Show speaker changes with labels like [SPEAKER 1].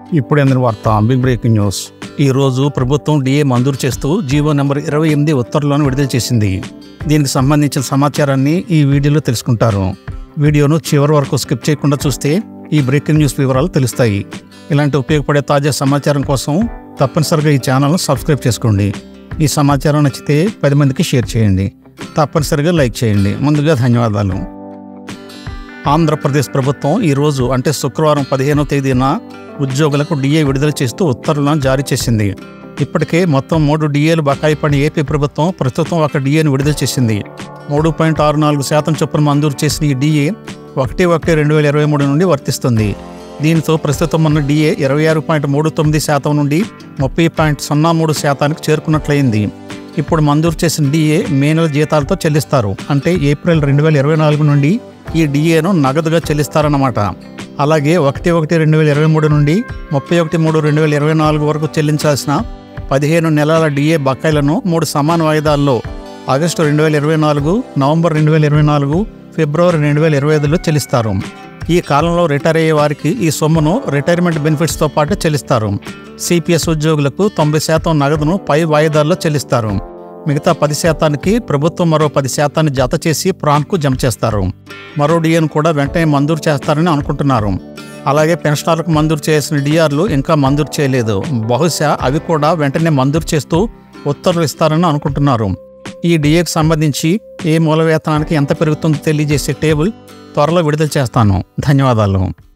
[SPEAKER 1] ఇప్పుడు అందిన వార్త బిగ్ బ్రేకింగ్ న్యూస్. ఈరోజు ప్రభుత్వం డిఏ మంజూరు చేస్తూ జీవో నెంబర్ 28 ఉత్తర్వులను విడుదల చేసింది. దీనికి సంబంధించిన సమాచారాన్ని ఈ వీడియోలో తెలుసుకుంటారు. వీడియోను చివరి వరకు స్కిప్ చేయకుండా చూస్తే ఈ బ్రేకింగ్ న్యూస్ వివరాలు తెలుస్తాయి. ఇలాంటి ఉపయోగపడే తాజా సమాచారం కోసం తప్పనిసరిగా ఈ ఛానల్ను సబ్స్క్రైబ్ చేసుకోండి. ఈ సమాచారం నచ్చితే 10 మందికి షేర్ చేయండి. తప్పనిసరిగా లైక్ చేయండి. ముందుగా ధన్యవాదాలు. ఆంధ్రప్రదేశ్ ప్రభుత్వం ఈరోజు అంటే శుక్రవారం 15వ తేదీన ఉద్యోగులకు డిఏ విడుదల చేస్తూ ఉత్తర్వులను జారీ చేసింది. ఇప్పటికే మొత్తం 3 డిఏలు బకాయి పడిన ఏపీ ప్రభుత్వం ప్రస్తుతం ఒక డిఏను విడుదల చేసింది. 3.64% చొప్పున మంజూరు చేసిన ఈ డిఏ 1/1/2023 నుండి వర్తిస్తుంది. దీంతో ప్రస్తుతం ఉన్న డిఏ 26.39% నుండి 30.03% చేరుకున్నట్లయింది. ఇప్పుడు మంజూరు చేసిన డిఏ మే నెల జీతాలతో చెల్లిస్తారు. అంటే ఏప్రిల్ 2024 నుండి ఈ డిఏను నగదుగా చెల్లిస్తారన్నమాట. అలాగే 1/1/2023 నుండి 31/3/2024 వరకు చెల్లించాల్సిన 15 నెలల డిఏ బకాయిలను 3 సమాన వాయిదాల్లో ఆగస్టు 2024, నవంబర్ 2024, ఫిబ్రవరి 2025లో చెల్లిస్తారు. ఈ కాలంలో రిటైర్ అయ్యే వారికి ఈ సొమ్మును రిటైర్మెంట్ బెనిఫిట్స్తో పాటు చెల్లిస్తారు. సిపిఎస్ ఉద్యోగులకు 90% నగదును పై వాయిదాల్లో చెల్లిస్తారు. మిగతా 10%కి ప్రభుత్వం మరో 10% జత చేసి ప్రాన్కు జమ చేస్తారు. మరో డిఏను కూడా వెంటనే మంజూరు చేస్తారని అనుకుంటున్నారు. అలాగే పెన్షనర్లకు మంజూరు చేసిన డిఆర్లు ఇంకా మంజూరు చేయలేదు. బహుశా అవి కూడా వెంటనే మంజూరు చేస్తూ ఉత్తర్వులు ఇస్తారని అనుకుంటున్నారు. ఈ డిఏకి సంబంధించి ఏ మూల వేతనానికి ఎంత పెరుగుతుందో తెలియజేసే టేబుల్ త్వరలో విడుదల చేస్తాను. ధన్యవాదాలు.